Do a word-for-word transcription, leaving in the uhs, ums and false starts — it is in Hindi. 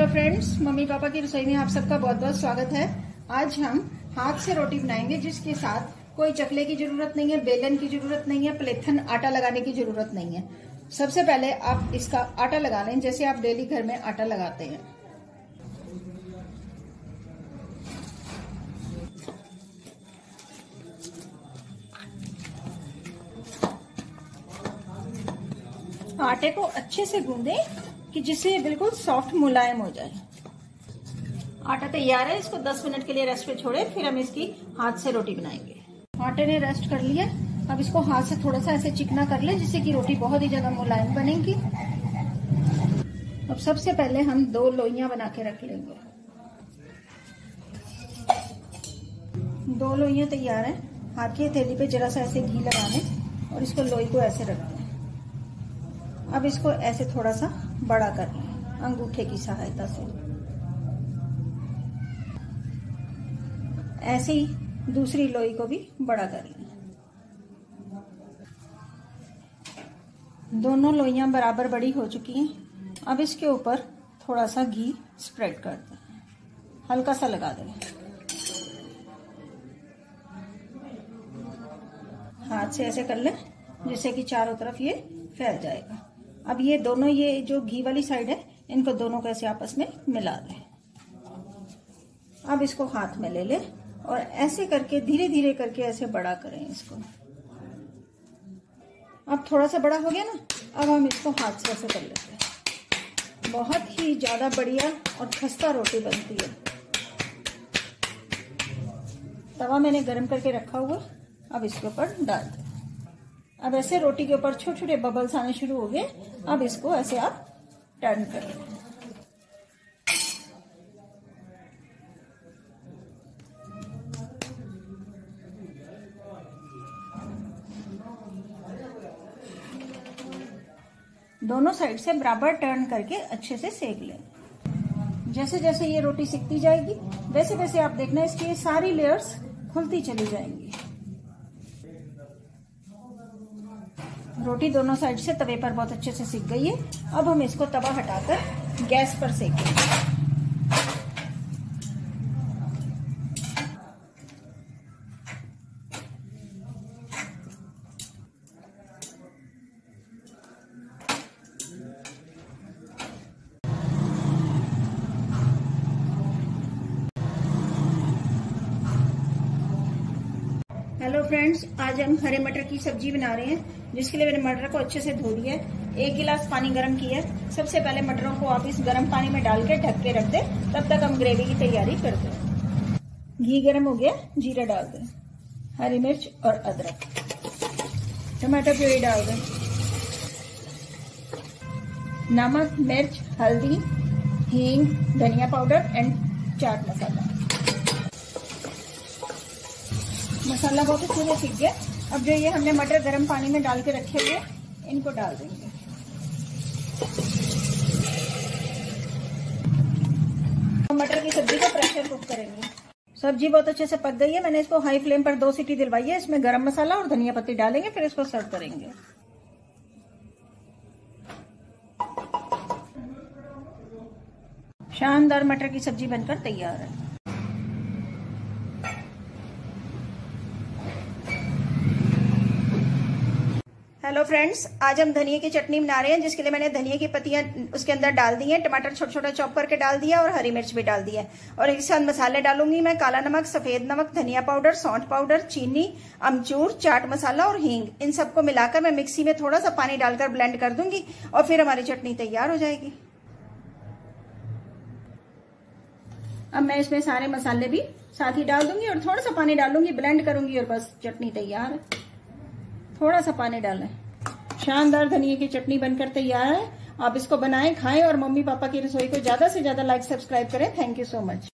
फ्रेंड्स, मम्मी पापा की रसोई में आप सबका बहुत बहुत स्वागत है। आज हम हाथ से रोटी बनाएंगे, जिसके साथ कोई चकले की जरूरत नहीं है, बेलन की जरूरत नहीं है, प्लेथन आटा लगाने की जरूरत नहीं है। सबसे पहले आप इसका आटा लगा लें, जैसे आप डेली घर में आटा लगाते हैं। आटे को अच्छे से गूंदें कि जिससे बिल्कुल सॉफ्ट मुलायम हो जाए। आटा तैयार है, इसको दस मिनट के लिए रेस्ट पे छोड़े, फिर हम इसकी हाथ से रोटी बनाएंगे। आटे ने रेस्ट कर लिया, अब इसको हाथ से थोड़ा सा ऐसे चिकना कर ले, जिससे कि रोटी बहुत ही ज्यादा मुलायम बनेगी। अब सबसे पहले हम दो लोइयां बना के रख लेंगे। दो लोइयां तैयार हैं। हाथ की हथेली पे जरा सा ऐसे घी लगा लें और इसको लोई को ऐसे रख दें। अब इसको ऐसे थोड़ा सा बड़ा कर लें अंगूठे की सहायता से। ऐसे ही दूसरी लोई को भी बड़ा कर लें। दोनों लोइयां बराबर बड़ी हो चुकी हैं। अब इसके ऊपर थोड़ा सा घी स्प्रेड कर दें, हल्का सा लगा दें। हाथ से ऐसे कर लें जिससे कि चारों तरफ ये फैल जाएगा। अब ये दोनों, ये जो घी वाली साइड है, इनको दोनों को ऐसे आपस में मिला दें। अब इसको हाथ में ले लें और ऐसे करके धीरे धीरे करके ऐसे बड़ा करें इसको। अब थोड़ा सा बड़ा हो गया ना, अब हम इसको हाथ से ऐसे कर लेते हैं। बहुत ही ज्यादा बढ़िया और खस्ता रोटी बनती है। तवा मैंने गरम करके रखा हुआ, अब इसके ऊपर डाल दें। अब ऐसे रोटी के ऊपर छोटे छोटे बबल्स आने शुरू हो गए। अब इसको ऐसे आप टर्न कर लें। दोनों साइड से बराबर टर्न करके अच्छे से सेक लें। जैसे जैसे ये रोटी सिकती जाएगी, वैसे वैसे आप देखना इसकी ये सारी लेयर्स खुलती चली जाएंगी। रोटी दोनों साइड से तवे पर बहुत अच्छे से सिक गई है। अब हम इसको तवा हटाकर गैस पर सेकेंगे। हेलो फ्रेंड्स, आज हम हरे मटर की सब्जी बना रहे हैं, जिसके लिए मैंने मटर को अच्छे से धो लिया है। एक गिलास पानी गर्म किया है। सबसे पहले मटरों को आप इस गर्म पानी में डाल के ढक के रख दें, तब तक हम ग्रेवी की तैयारी करते हैं। घी गर्म हो गया, जीरा डाल दें, हरी मिर्च और अदरक, टमाटर प्यूरी डाल दें, नमक, मिर्च, हल्दी, हींग, धनिया पाउडर एंड चाट मसाला। मसाला बहुत अच्छे से सीख गया। अब जो ये हमने मटर गर्म पानी में डाल के रखे हुए, इनको डाल देंगे। मटर की सब्जी को प्रेशर कुक करेंगे। सब्जी बहुत अच्छे से पक गई है। मैंने इसको हाई फ्लेम पर दो सीटी दिलवाई है। इसमें गरम मसाला और धनिया पत्ती डालेंगे, फिर इसको सर्व करेंगे। शानदार मटर की सब्जी बनकर तैयार है। हेलो फ्रेंड्स, आज हम धनिया की चटनी बना रहे हैं, जिसके लिए मैंने धनिया की पत्तियां उसके अंदर डाल दी हैं, टमाटर छोटा छोटा चॉप करके डाल दिया और हरी मिर्च भी डाल दी है। और इसके साथ मसाले डालूंगी मैं, काला नमक, सफेद नमक, धनिया पाउडर, सौंठ पाउडर, चीनी, अमचूर, चाट मसाला और हींग। इन सबको मिलाकर मैं मिक्सी में थोड़ा सा पानी डालकर ब्लेंड कर दूंगी और फिर हमारी चटनी तैयार हो जाएगी। अब मैं इसमें सारे मसाले भी साथ ही डाल दूंगी और थोड़ा सा पानी डालूंगी, ब्लेंड करूंगी और बस चटनी तैयार है। थोड़ा सा पानी डालें। शानदार धनिया की चटनी बनकर तैयार है। आप इसको बनाएं, खाएं और मम्मी पापा की रसोई को ज्यादा से ज्यादा लाइक सब्सक्राइब करें। Thank you so much.